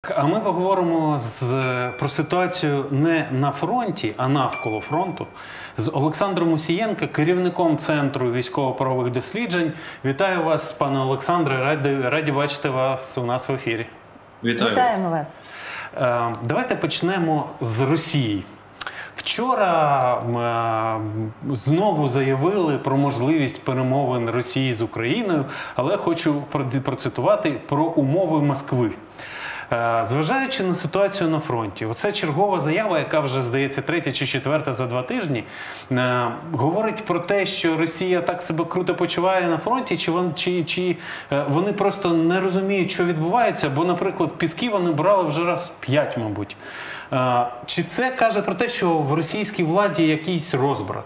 Так, а ми поговоримо про ситуацію не на фронті, а навколо фронту з Олександром Мусієнко, керівником Центру військово-правових досліджень. Вітаю вас, пане Олександре, раді бачити вас у нас в ефірі. Вітаємо вас. Давайте почнемо з Росії. Вчора знову заявили про можливість перемовин Росії з Україною, але хочу процитувати про умови Москви. Зважаючи на ситуацію на фронті, оце чергова заява, яка вже, здається, третя чи четверта за 2 тижні, говорить про те, що Росія так себе круто почуває на фронті, чи вони просто не розуміють, що відбувається, бо, наприклад, Піски вони брали вже раз 5, мабуть. Чи це каже про те, що в російській владі якийсь розбрат?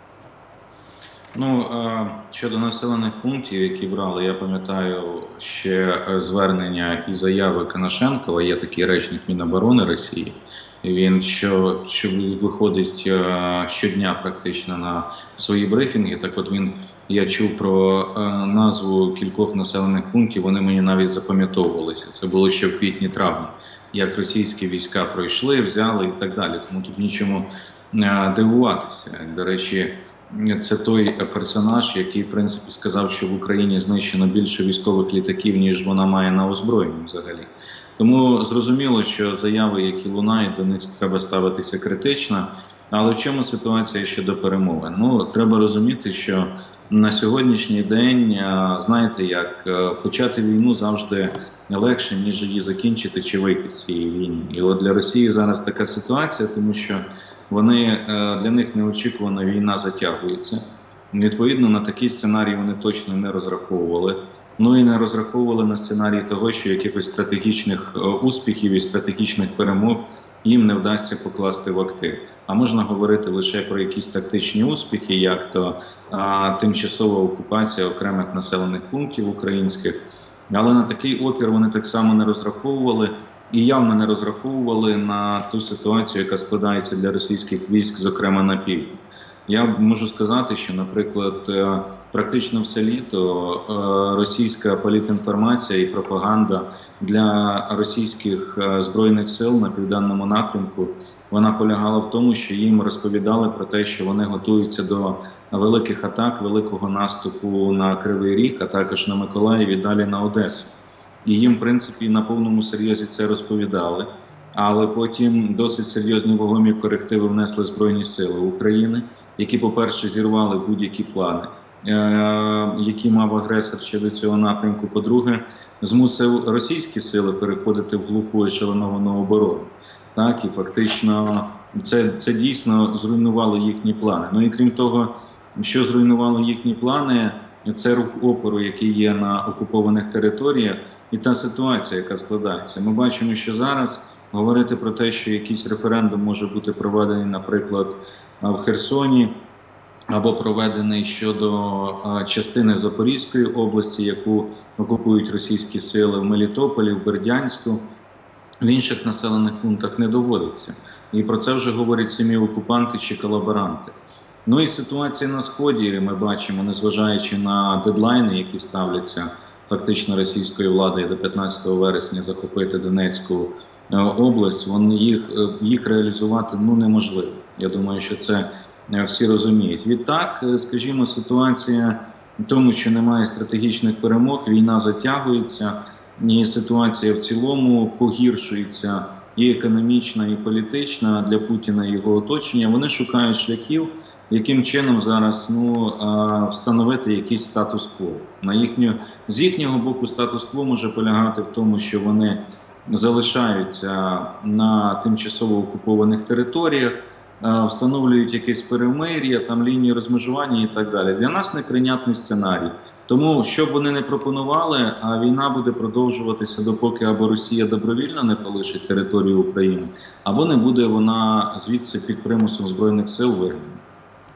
Ну, щодо населених пунктів, які брали, я пам'ятаю ще звернення і заяви Конашенкова, є такий речник Міноборони Росії. Він що виходить щодня практично на свої брифінги. Так от я чув про назву кількох населених пунктів, вони мені навіть запам'ятовувалися. Це було ще в квітні-травні, як російські війська пройшли, взяли і так далі. Тому тут нічому дивуватися. До речі, це той персонаж, який, в принципі, сказав, що в Україні знищено більше військових літаків, ніж вона має на озброєнні взагалі. Тому зрозуміло, що заяви, які лунають, до них треба ставитися критично. Але в чому ситуація щодо перемовин? Ну, треба розуміти, що на сьогоднішній день, знаєте, як почати війну завжди легше, ніж її закінчити чи вийти з цієї війни. І от для Росії зараз така ситуація, тому що для них неочікувано війна затягується. Відповідно, на такий сценарій вони точно не розраховували. Ну і не розраховували на сценарій того, що якихось стратегічних успіхів і стратегічних перемог їм не вдасться покласти в актив. А можна говорити лише про якісь тактичні успіхи, як то тимчасова окупація окремих населених пунктів українських. Але на такий опір вони так само не розраховували. І явно не розраховували на ту ситуацію, яка складається для російських військ, зокрема на півдні. Я можу сказати, що, наприклад, практично все літо російська політінформація і пропаганда для російських збройних сил на південному напрямку, вона полягала в тому, що їм розповідали про те, що вони готуються до великих атак, великого наступу на Кривий Ріг, а також на Миколаїв і далі на Одесу. І їм, в принципі, на повному серйозі це розповідали. Але потім досить серйозні вагомі корективи внесли Збройні Сили України, які, по-перше, зірвали будь-які плани, які мав агресор щодо цього напрямку. По-друге, змусив російські сили переходити в глуху ешелоновану оборону. Так, і фактично це дійсно зруйнувало їхні плани. Ну і крім того, що зруйнувало їхні плани, це рух опору, який є на окупованих територіях, і та ситуація, яка складається. Ми бачимо, що зараз говорити про те, що якийсь референдум може бути проведений, наприклад, в Херсоні, або проведений щодо частини Запорізької області, яку окупують російські сили, в Мелітополі, в Бердянську, в інших населених пунктах не доводиться. І про це вже говорять самі окупанти чи колаборанти. Ну і ситуація на Сході, ми бачимо, незважаючи на дедлайни, які ставляться фактично російською владою до 15 вересня захопити Донецьку область, їх реалізувати неможливо. Я думаю, що це всі розуміють. Відтак, скажімо, ситуація в тому, що немає стратегічних перемог, війна затягується, і ситуація в цілому погіршується і економічна, і політична для Путіна і його оточення. Вони шукають шляхів, яким чином зараз встановити якийсь статус-кво. З їхнього боку статус-кво може полягати в тому, що вони залишаються на тимчасово окупованих територіях, встановлюють якесь перемир'я, там лінії розмежування і так далі. Для нас неприйнятний сценарій. Тому, що б вони не пропонували, а війна буде продовжуватися, допоки або Росія добровільно не полишить територію України, або не буде вона звідси під примусом Збройних сил вигнана.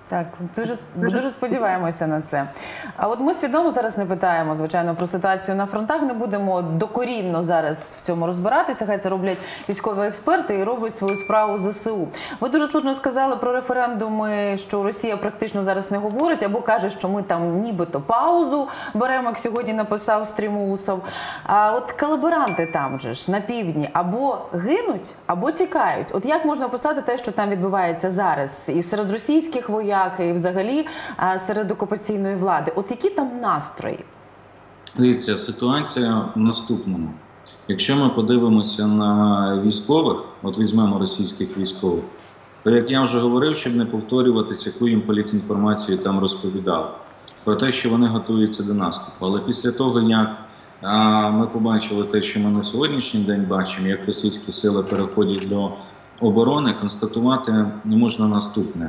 Так, дуже сподіваємося на це. А от ми свідомо зараз не питаємо, звичайно, про ситуацію на фронтах, не будемо докорінно зараз в цьому розбиратися, хай це роблять військові експерти і роблять свою справу ЗСУ. Ви дуже слушно сказали про референдуми, що Росія практично зараз не говорить, або каже, що ми там нібито паузу беремо, як сьогодні написав Стрімоусов. А от колаборанти там же ж на півдні або гинуть, або тікають. От як можна описати те, що там відбувається зараз і серед російських вояк, і взагалі серед окупаційної влади? От які там настрої? Дивіться, ситуація в наступному. Якщо ми подивимося на військових, от візьмемо російських військових, то, як я вже говорив, щоб не повторюватися, яку їм політінформацію там розповідали, про те, що вони готуються до наступу. Але після того, як ми побачили те, що ми на сьогоднішній день бачимо, як російські сили переходять до оборони, констатувати не можна наступне,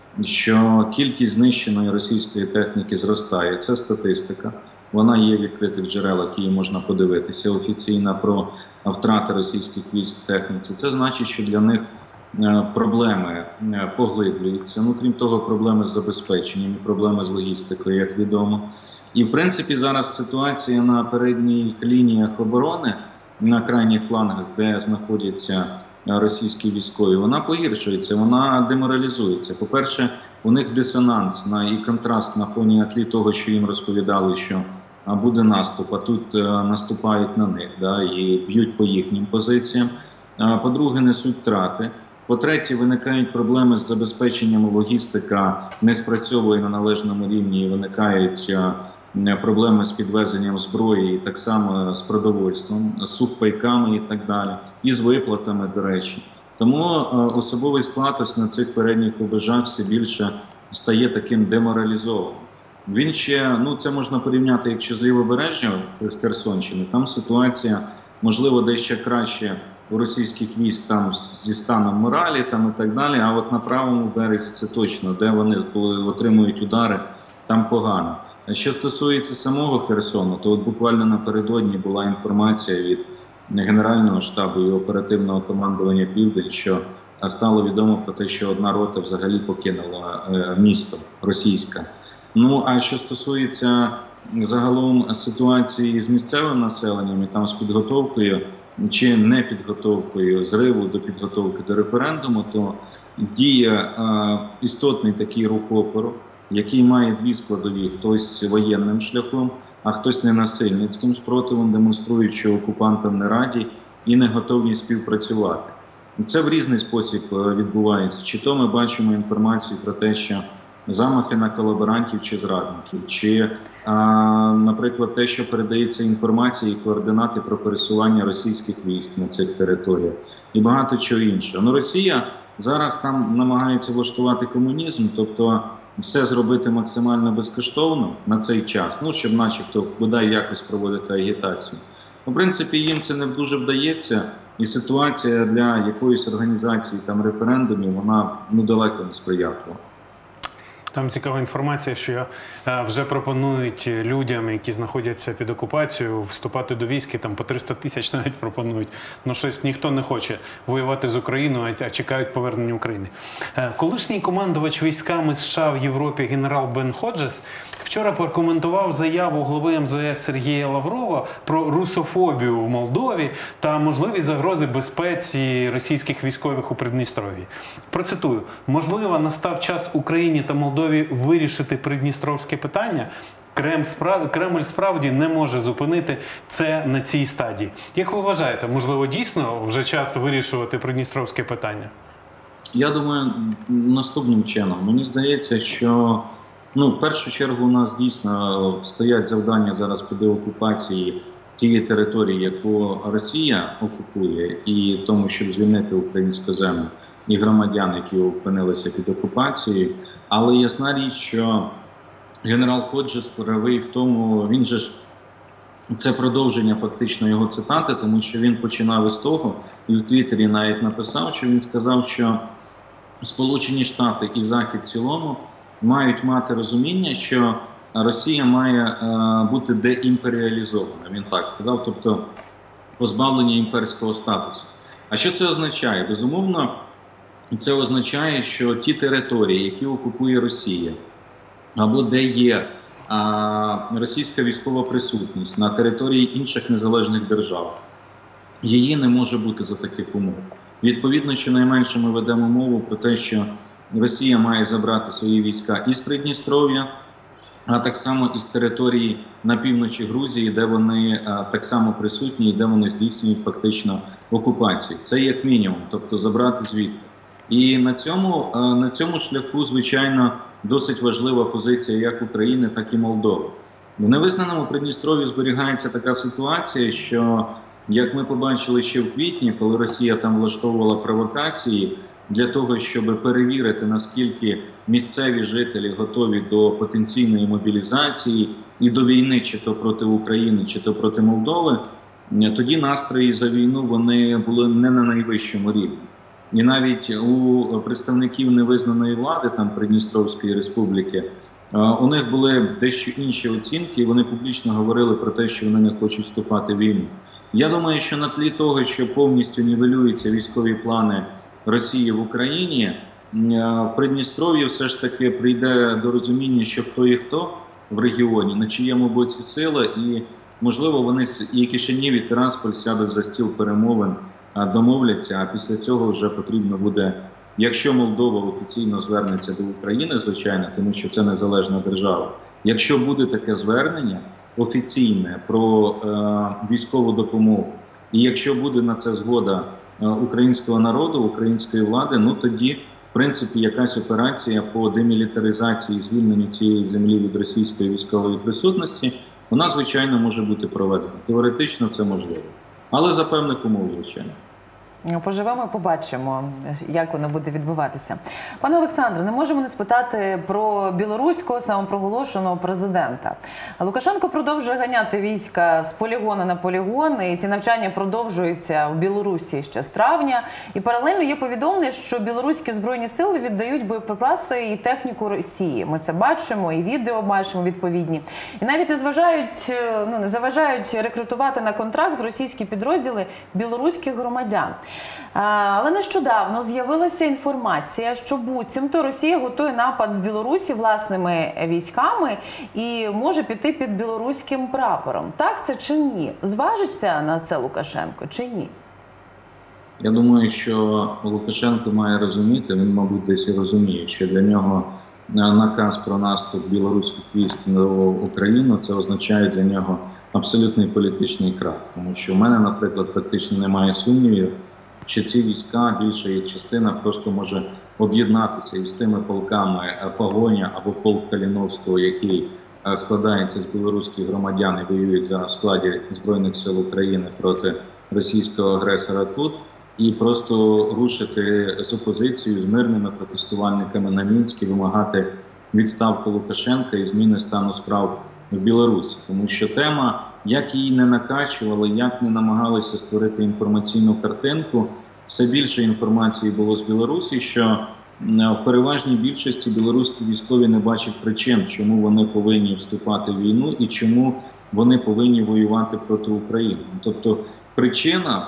що кількість знищеної російської техніки зростає. Це статистика. Вона є в відкритих джерелах, які можна подивитися офіційно про втрати російських військ в техніці. Це значить, що для них проблеми поглиблюються. Ну, крім того, проблеми з забезпеченням, проблеми з логістикою, як відомо. І, в принципі, зараз ситуація на передніх лініях оборони, на крайніх флангах, де знаходяться російські військові, вона погіршується, вона деморалізується. По-перше, у них дисонанс і контраст на фоні тлі того, що їм розповідали, що буде наступ, а тут наступають на них, і б'ють по їхнім позиціям. По-друге, несуть втрати. По-третє, виникають проблеми з забезпеченням, логістика не спрацьовує на належному рівні, і виникають проблеми з підвезенням зброї, і так само з продовольством, з сухпайками і так далі, і з виплатами, до речі. Тому особовий склад ось на цих передніх рубежах все більше стає таким деморалізованим. Він ще, це можна порівняти, якщо з лівобережжя Херсонщини, там ситуація, можливо, дещо краще у російських військ там зі станом моралі там і так далі, а от на правому березі це точно, де вони отримують удари, там погано. Що стосується самого Херсону, то от буквально напередодні була інформація від Генерального штабу і оперативного командування «Південь», що стало відомо про те, що одна рота взагалі покинула місто російське. Ну, а що стосується загалом ситуації з місцевим населенням і там з підготовкою чи не підготовкою зриву до підготовки до референдуму, то діє істотний такий рух опору, який має дві складові: хтось воєнним шляхом, а хтось ненасильницьким спротивом, демонструючи, що окупантам не раді і не готові співпрацювати. І це в різний спосіб відбувається. Чи то ми бачимо інформацію про те, що замахи на колаборантів чи зрадників, чи, наприклад, те, що передається інформація і координати про пересування російських військ на цих територіях, і багато чого іншого. Ну, Росія зараз там намагається влаштувати комунізм, тобто все зробити максимально безкоштовно на цей час, щоб начебто бодай якось проводити агітацію. В принципі, їм це не дуже вдається, і ситуація для якоїсь організації там референдумів, вона далеко не сприятлива. Там цікава інформація, що вже пропонують людям, які знаходяться під окупацією, вступати до військ, там по 300 тисяч навіть пропонують. Ну щось ніхто не хоче воювати з Україною, а чекають повернення України. Колишній командувач військами США в Європі генерал Бен Ходжес вчора прокоментував заяву глави МЗС Сергія Лаврова про русофобію в Молдові та можливі загрози безпеці російських військових у Придністров'ї. Процитую: «Можливо, настав час Україні та Молдові вирішити придністровське питання. Кремль справді не може зупинити це на цій стадії». Як ви вважаєте, можливо, дійсно вже час вирішувати придністровське питання? Я думаю, наступним чином. Мені здається, що в першу чергу у нас дійсно стоять завдання зараз по деокупації тієї території, яку Росія окупує, і тому, щоб звільнити українську землю і громадян, які опинилися під окупацією. Але ясна річ, що генерал Ходжес правий в тому, він же ж, це продовження фактично його цитати, тому що він починав із того, і в Твіттері навіть написав, що він сказав, що Сполучені Штати і Захід в цілому мають мати розуміння, що Росія має бути деімперіалізована. Він так сказав, тобто позбавлення імперського статусу. А що це означає? Безумовно, І це означає, що ті території, які окупує Росія, або де є російська військова присутність на території інших незалежних держав, її не може бути за таких умов. Відповідно, щонайменше ми ведемо мову про те, що Росія має забрати свої війська із Придністров'я, а так само із території на півночі Грузії, де вони так само присутні і де вони здійснюють фактично окупацію. Це як мінімум, тобто забрати звідти. І на цьому шляху, звичайно, досить важлива позиція як України, так і Молдови. В невизнаному Придністров'ї зберігається така ситуація, що, як ми побачили ще в квітні, коли Росія там влаштовувала провокації для того, щоб перевірити, наскільки місцеві жителі готові до потенційної мобілізації і до війни, чи то проти України, чи то проти Молдови, тоді настрої за війну вони були не на найвищому рівні. І навіть у представників невизнаної влади, там Придністровської республіки, у них були дещо інші оцінки, і вони публічно говорили про те, що вони не хочуть вступати в війну. Я думаю, що на тлі того, що повністю нівелюються військові плани Росії в Україні, в Придністров'ї все ж таки прийде до розуміння, що хто і хто в регіоні, на чиєму боці сила, і, можливо, вони і Кишинів, і Тирасполь сядуть за стіл перемовин, домовляться, а після цього вже потрібно буде, якщо Молдова офіційно звернеться до України, звичайно, тому що це незалежна держава, якщо буде таке звернення офіційне про військову допомогу, і якщо буде на це згода українського народу, української влади, ну тоді, в принципі, якась операція по демілітаризації, звільненню цієї землі від російської військової присутності, вона, звичайно, може бути проведена. Теоретично це можливо. Але за певних умов, звичайно. Поживемо, побачимо, як воно буде відбуватися. Пане Олександре, не можемо не спитати про білоруського самопроголошеного президента. Лукашенко продовжує ганяти війська з полігону на полігон, і ці навчання продовжуються в Білорусі ще з травня. І паралельно є повідомлення, що білоруські збройні сили віддають боєприпаси і техніку Росії. Ми це бачимо, і відео бачимо відповідні. І навіть не заважають рекрутувати на контракт з російські підрозділи білоруських громадян. Але нещодавно з'явилася інформація, що буцімто Росія готує напад з Білорусі власними військами і може піти під білоруським прапором. Так це чи ні? Зважиться на це Лукашенко чи ні? Я думаю, що Лукашенко має розуміти, він, мабуть, десь і розуміє, що для нього наказ про наступ білоруських військ на Україну – це означає для нього абсолютний політичний крах. Тому що в мене, наприклад, практично немає сумнівів, що ці війська, більша їх частина, просто може об'єднатися із тими полками Погоня або полк Каліновського, який складається з білоруських громадян і воюють зараз в складі Збройних сил України проти російського агресора тут, і просто рушити з опозицією, з мирними протестувальниками на Мінськ і вимагати відставку Лукашенка і зміни стану справ в Білорусі. Тому що тема, як її не накачували, як не намагалися створити інформаційну картинку, все більше інформації було з Білорусі, що в переважній більшості білоруські військові не бачать причин, чому вони повинні вступати в війну і чому вони повинні воювати проти України. Тобто причина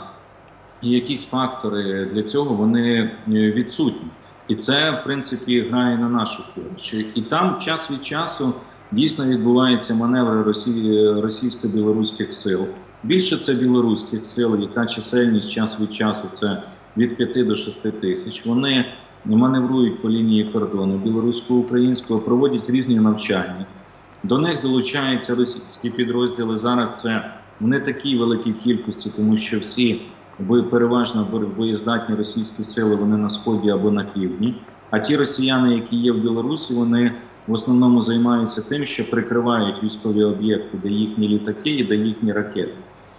і якісь фактори для цього, вони відсутні. І це, в принципі, грає на нашу користь. І там час від часу дійсно відбуваються маневри російсько-білоруських сил. Більше це білоруських сил, яка чисельність час від часу це від 5 до 6 тисяч. Вони маневрують по лінії кордону білорусько-українського, проводять різні навчання. До них долучаються російські підрозділи. Зараз це в не такій великій кількості, тому що всі переважно боєздатні російські сили, вони на сході або на півдні. А ті росіяни, які є в Білорусі, вони в основному займаються тим, що прикривають військові об'єкти, де їхні літаки і де їхні ракети.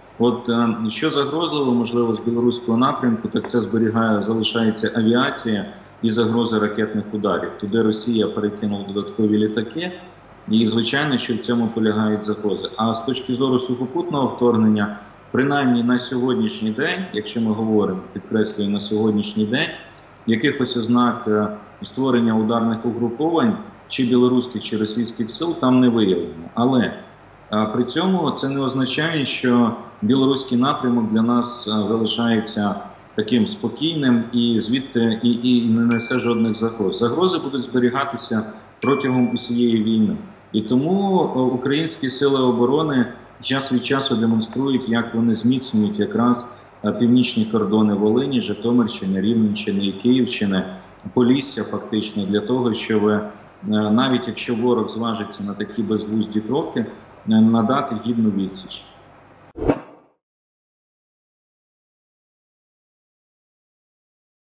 От що загрозливо, можливо, з білоруського напрямку, так це залишається авіація і загрози ракетних ударів. Туди Росія перекинула додаткові літаки, і, звичайно, що в цьому полягають загрози. А з точки зору сухопутного вторгнення, принаймні на сьогоднішній день, якщо ми говоримо, підкреслюю, на сьогоднішній день, якихось ознак створення ударних угруповань, чи білоруських, чи російських сил там не виявлено. Але при цьому це не означає, що білоруський напрямок для нас залишається таким спокійним і звідти і не несе жодних загроз. Загрози будуть зберігатися протягом усієї війни. І тому українські сили оборони час від часу демонструють, як вони зміцнюють якраз північні кордони Волині, Житомирщини, Рівненщини і Київщини, Полісся фактично, для того, щоб навіть якщо ворог зважиться на такі безглузді кроки, надати гідну відсіч.